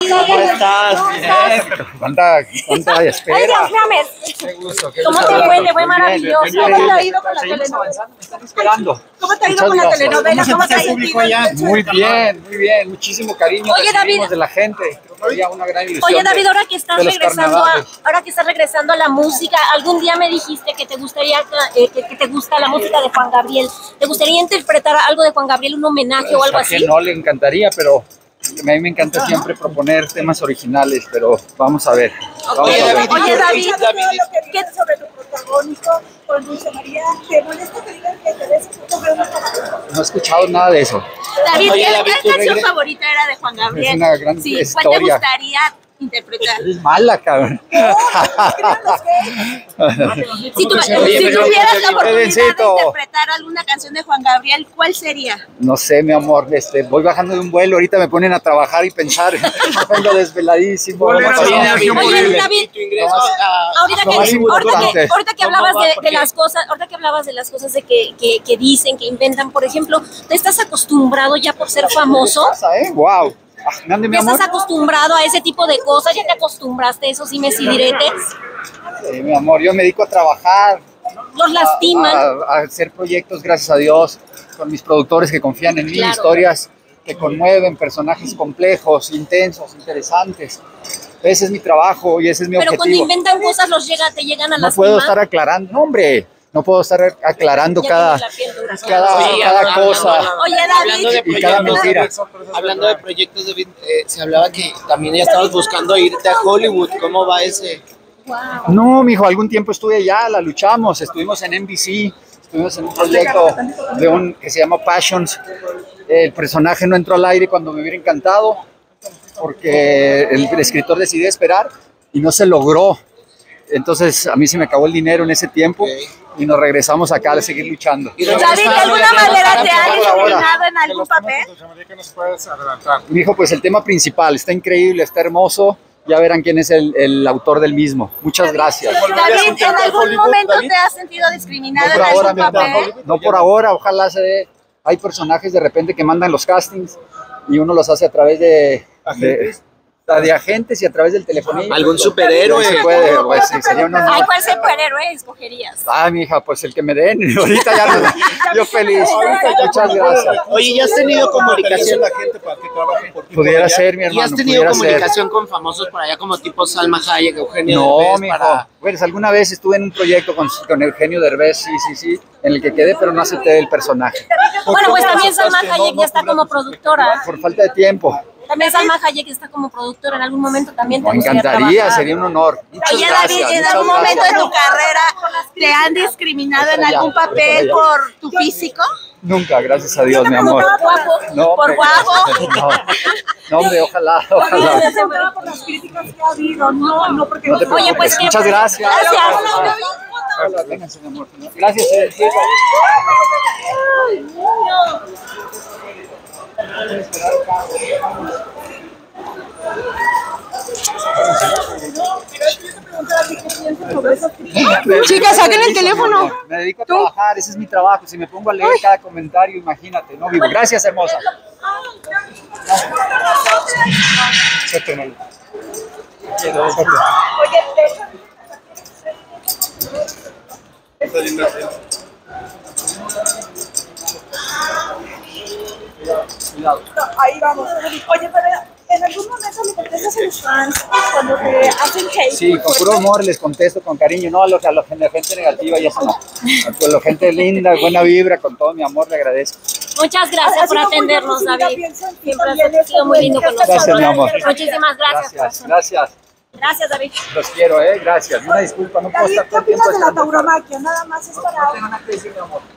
¿Cómo estás? ¿Cuánta espera? Ay, Dios mío, Qué gusto. ¿cómo te fue? Te fue maravilloso. Bien, ¿Cómo te ha ido con la seguimos telenovela? avanzando, me están esperando. ¿Cómo te ha ido con la telenovela? ¿Cómo te has sentido? Muy bien, muy bien. Muchísimo cariño Oye, David. recibimos de la gente. Creo que había una gran ilusión. Oye, David, ahora que estás de los regresando carnavales. ahora que estás regresando a la música, algún día me dijiste que te gustaría que te gusta la música de Juan Gabriel. ¿Te gustaría interpretar algo de Juan Gabriel, un homenaje o algo A así? quien no le encantaría, pero a mí me encanta siempre proponer temas originales, pero vamos a ver. Vamos a ver. Oye, David, ¿qué sobre tu protagónico con Dulce María? ¿Te molesta que digan que te ves un poco No he escuchado nada de eso. David, Oye, David, ¿qué tu canción regre- favorita era de Juan Gabriel? Es una gran Sí, ¿cuál te historia. gustaría interpretar? Eres mala, cabrón. Si tuvieras la oportunidad de interpretar alguna canción de Juan Gabriel, ¿cuál sería? No sé, mi amor, voy bajando de un vuelo, ahorita me ponen a trabajar y pensar, vengo desveladísimo. Oye, David, Oye, David, tu ingreso a ahorita que hablabas de las cosas, ahorita que hablabas de las cosas de que dicen, que inventan, por ejemplo, ¿te estás acostumbrado ya por ser famoso? Wow. ¿Dónde, mi ¿Ya amor? estás acostumbrado a ese tipo de cosas? ¿Ya te acostumbraste a esos dimes y diretes? Sí, mi amor, yo me dedico a trabajar, ¿Los lastiman? a hacer proyectos, gracias a Dios, con mis productores que confían en mí, Claro. historias que conmueven, personajes complejos, intensos, interesantes. Ese es mi trabajo y ese es mi Pero cuando objetivo. inventan cosas, te llegan a No lastimar. puedo estar aclarando, no, hombre, no puedo estar aclarando Ya cada tienes la piel dura. cada cosa. Oye, Hablando de David, Y cada mentira. Hablando de proyectos, David, se hablaba que también ya estabas buscando irte a Hollywood. ¿Cómo va ese? No, mijo, algún tiempo estuve allá, la luchamos, estuvimos en NBC, estuvimos en un proyecto que se llama Passions. El personaje no entró al aire cuando me hubiera encantado, porque el escritor decidió esperar y no se logró. Entonces a mí se me acabó el dinero en ese tiempo y nos regresamos acá a seguir luchando. ¿Y dónde David, ¿de estás? alguna manera te han Por ahora. discriminado en algún papel? Mi hijo, pues el tema principal está increíble, está hermoso. Ya verán quién es el autor del mismo. Muchas gracias. David, ¿en algún momento te has sentido discriminado en algún papel? No por ahora, ojalá se dé. Hay personajes de repente que mandan los castings y uno los hace a través de agentes y a través del teléfono. ¿Algún superhéroe? Se puede, pues sí, sería un honor. Ay, ¿cuál superhéroe escogerías? Ah, mi hija, pues el que me den. Ahorita ya no. Yo feliz. Muchas gracias. Oye, ¿ya has tenido comunicación? Pudiera ser, mi ¿Y hermano. has tenido pudiera ser. comunicación con famosos por allá como tipo Salma Hayek, Eugenio No, Derbez, mi hijo. para... Pues alguna vez estuve en un proyecto con Eugenio Derbez, sí, en el que quedé, pero no acepté el personaje. Bueno, pues también Salma Hayek ya está como productora. Por falta de tiempo. También Salma Hayek está como productora. En algún momento también te Me gustaría encantaría, trabajar. sería un honor. Muchas Oye, gracias, David, ¿en muchas algún momento gracias. de tu carrera te han discriminado en algún papel por tu físico? Nunca, gracias a Dios, mi amor. ¿Por guapo? No, ¿Por hombre, guapo? no, hombre, ojalá. Desempeñado por las críticas que ha habido, no porque No te Oye, pues preocupes. qué Muchas gracias. Gracias. Hola, vénganse, mi amor. Gracias. Chicas, saquen el teléfono. Me dedico a trabajar, ese es mi trabajo. Si me pongo a leer cada comentario, imagínate, no vivo. Gracias, hermosa. Ahí vamos. Oye, pero en algún momento le contestas a los fans cuando te hacen hate. Sí, con puro amor les contesto con cariño, no a la gente negativa, ya eso no. A la gente linda, buena vibra, con todo mi amor le agradezco. Muchas gracias por atendernos, David. Siempre has sido muy lindo con nosotros. Gracias, mi amor. Muchísimas gracias. Gracias. Gracias, David. Los quiero, gracias. Una disculpa, no puedo David, estar ¿qué todo el tiempo opinas de la esperando. tauromaquia? Nada más es para... No tengo nada que decir, mi amor.